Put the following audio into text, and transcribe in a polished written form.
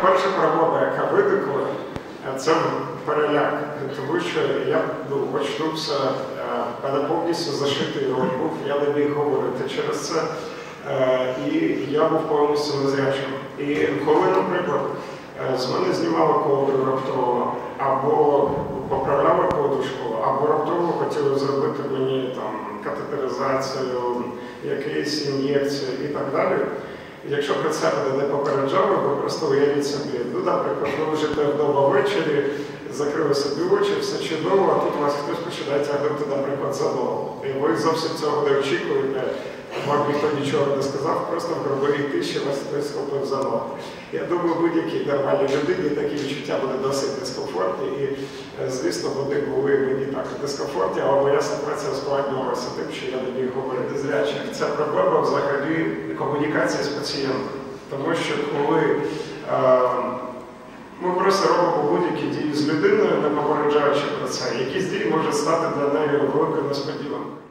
перша проблема, яка виникла, це переляк. Тому що я очнувся, мене повністю зашитий рот був, я не міг говорити через це. І я був повністю незрячим. І коли, наприклад, з мене знімали ковдру раптово, або поправляли подушку, або раптово хотіли зробити мені там катетеризацію, якісь ін'єкції і так далі. Якщо про це мене не попереджали, ви просто уявіть собі, наприклад, ви лежите вдома ввечері, закрили собі очі, все чудово, а тут вас хтось починає тягнути, наприклад, за ногу. І ви зовсім цього не очікуєте, вам ніхто нічого не сказав, просто в гробовій тиші вас хтось схопив за ногу. Я думаю, будь-якій нормальній людині такі відчуття буде досить дискомфортні, і, звісно, вони були мені так дискомфортні, але моя ситуація ускладнювалася тим, що я не міг говорити зрячих. Це проблема взагалі комунікації з пацієнтом. Тому що коли ми просто робимо будь-які дії з людиною, не попереджаючи про це, якісь дії можуть стати для неї великою несподіванкою.